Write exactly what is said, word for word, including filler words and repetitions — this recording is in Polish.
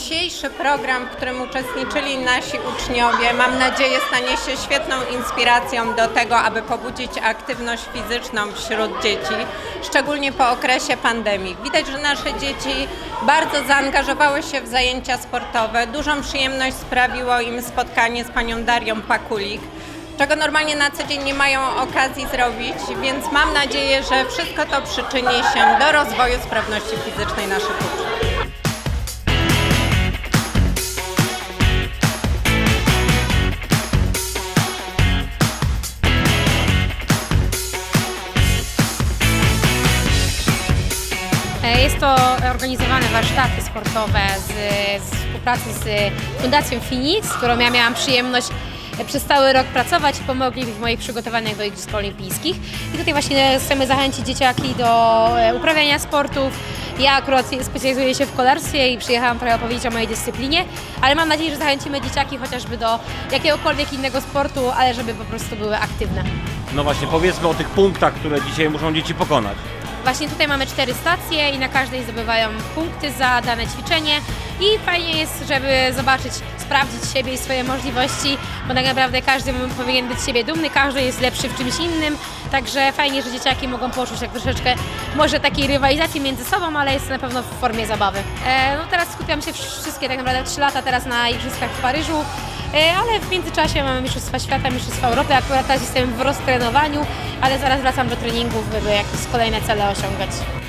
Dzisiejszy program, w którym uczestniczyli nasi uczniowie, mam nadzieję, stanie się świetną inspiracją do tego, aby pobudzić aktywność fizyczną wśród dzieci, szczególnie po okresie pandemii. Widać, że nasze dzieci bardzo zaangażowały się w zajęcia sportowe. Dużą przyjemność sprawiło im spotkanie z panią Darią Pakulik, czego normalnie na co dzień nie mają okazji zrobić, więc mam nadzieję, że wszystko to przyczyni się do rozwoju sprawności fizycznej naszych uczniów. Jest to organizowane warsztaty sportowe z, z współpracy z Fundacją Phoenix, z którą ja miałam przyjemność przez cały rok pracować i pomogli w moich przygotowaniach do Igrzysk Olimpijskich. I tutaj właśnie chcemy zachęcić dzieciaki do uprawiania sportów. Ja akurat specjalizuję się w kolarstwie i przyjechałam trochę opowiedzieć o mojej dyscyplinie, ale mam nadzieję, że zachęcimy dzieciaki chociażby do jakiegokolwiek innego sportu, ale żeby po prostu były aktywne. No właśnie, powiedzmy o tych punktach, które dzisiaj muszą dzieci pokonać. Właśnie tutaj mamy cztery stacje i na każdej zdobywają punkty za dane ćwiczenie i fajnie jest, żeby zobaczyć, sprawdzić siebie i swoje możliwości, bo tak naprawdę każdy powinien być z siebie dumny, każdy jest lepszy w czymś innym, także fajnie, że dzieciaki mogą poczuć jak troszeczkę może takiej rywalizacji między sobą, ale jest to na pewno w formie zabawy. E, no teraz skupiam się wszystkie tak naprawdę trzy lata teraz na Igrzyskach w Paryżu, e, ale w międzyczasie mamy Mistrzostwa Świata, Mistrzostwa Europy, akurat teraz jestem w roztrenowaniu, ale zaraz wracam do treningów, by jakieś kolejne cele osiągać.